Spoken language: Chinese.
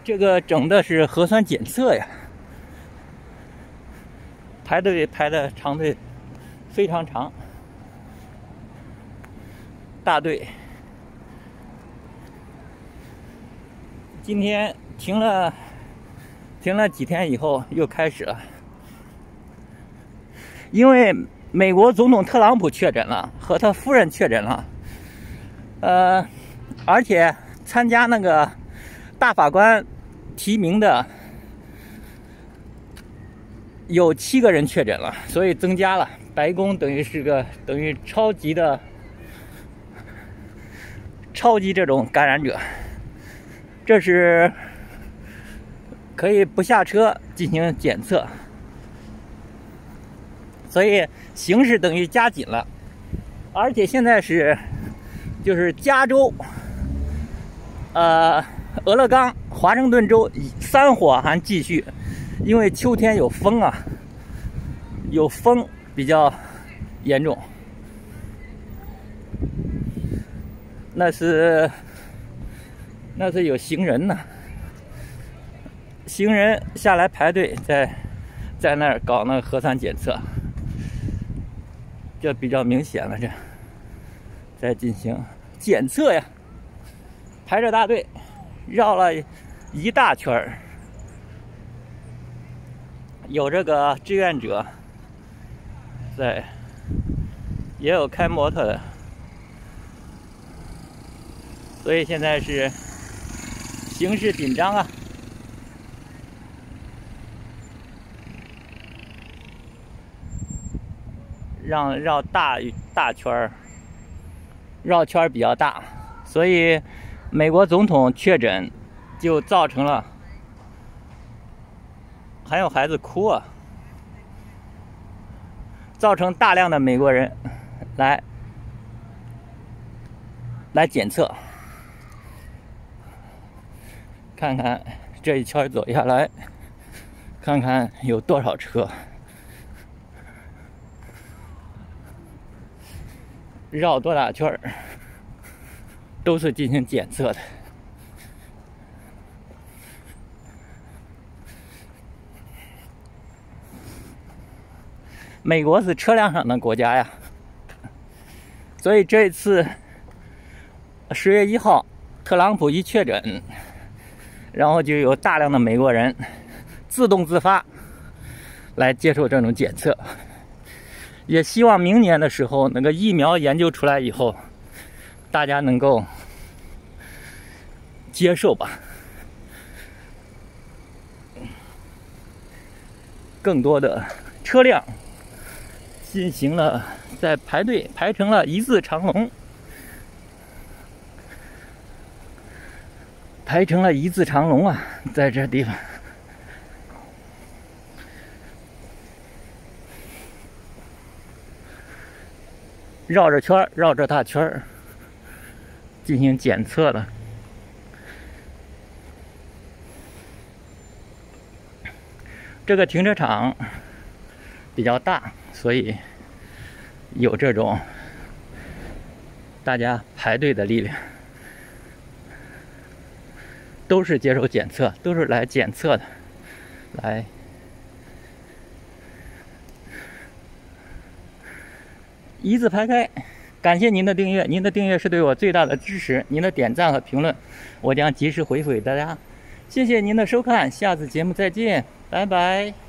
这个整的是核酸检测呀，排队排的长队非常长，大队。今天停了几天以后又开始了，因为美国总统特朗普确诊了，和他夫人确诊了，而且参加那个大法官提名的有7个人确诊了，所以增加了。白宫等于超级这种感染者，这是可以不下车进行检测，所以形势等于加紧了。而且现在就是加州、俄勒冈、华盛顿州3火还继续，因为秋天有风啊，有风比较严重。那是有行人呢，行人下来排队，在那儿搞那个核酸检测，这比较明显了，这在进行检测呀，排着大队，绕了一大圈儿，有这个志愿者在，也有开摩托的，所以现在是形势紧张啊。绕大圈儿，绕圈儿比较大，所以美国总统确诊，就造成了，还有孩子哭啊，造成大量的美国人来检测，看看这一圈走下来，看看有多少车。绕多大圈儿，都是进行检测的。美国是车辆上的国家呀，所以这次10月1号，特朗普一确诊，然后就有大量的美国人自动自发来接受这种检测。也希望明年的时候，那个疫苗研究出来以后，大家能够接受吧。更多的车辆进行了在排队，排成了一字长龙，啊，在这地方。绕着圈儿，绕着大圈儿进行检测了。这个停车场比较大，所以有这种大家排队的力量，都是接受检测，都是来检测的，来。一字排开，感谢您的订阅，您的订阅是对我最大的支持，您的点赞和评论，我将及时回复给大家。谢谢您的收看，下次节目再见，拜拜。